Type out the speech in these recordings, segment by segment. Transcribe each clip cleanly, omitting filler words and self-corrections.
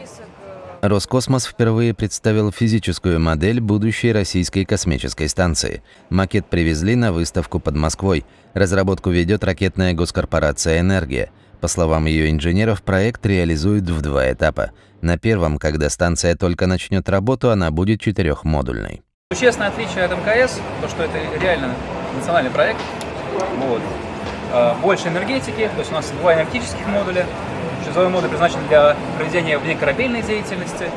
Роскосмос впервые представил физическую модель будущей российской космической станции. Макет привезли на выставку под Москвой. Разработку ведет ракетная госкорпорация «Энергия». По словам ее инженеров, проект реализуют в 2 этапа. На первом, когда станция только начнет работу, она будет 4-модульной. Существенное отличие от МКС, то что это реально национальный проект. Вот. Больше энергетики, то есть у нас 2 энергетических модуля. Шлюзовой модуль предназначен для проведения внекорабельной деятельности,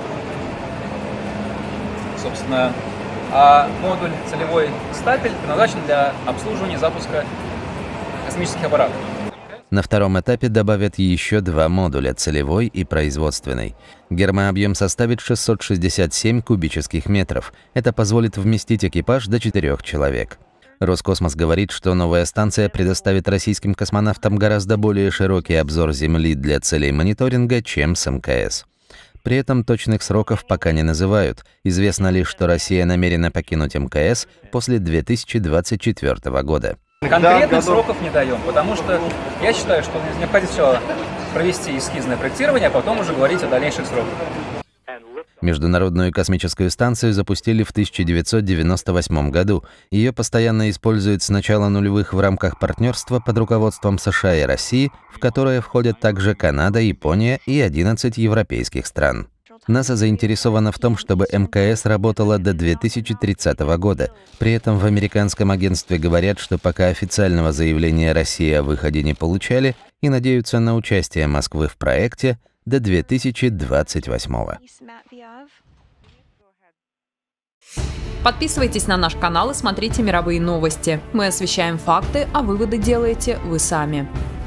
собственно, а модуль целевой стапель предназначен для обслуживания запуска космических аппаратов. На втором этапе добавят еще 2 модуля – целевой и производственный. Гермообъем составит 667 кубических метров. Это позволит вместить экипаж до 4 человек. Роскосмос говорит, что новая станция предоставит российским космонавтам гораздо более широкий обзор Земли для целей мониторинга, чем с МКС. При этом точных сроков пока не называют. Известно лишь, что Россия намерена покинуть МКС после 2024 года. Конкретных сроков не даем, потому что я считаю, что необходимо сначала провести эскизное проектирование, а потом уже говорить о дальнейших сроках. Международную космическую станцию запустили в 1998 году. Ее постоянно используют с начала нулевых в рамках партнерства под руководством США и России, в которое входят также Канада, Япония и 11 европейских стран. НАСА заинтересована в том, чтобы МКС работала до 2030 года. При этом в американском агентстве говорят, что пока официального заявления России о выходе не получали и надеются на участие Москвы в проекте до 2028. Подписывайтесь на наш канал и смотрите мировые новости. Мы освещаем факты, а выводы делаете вы сами.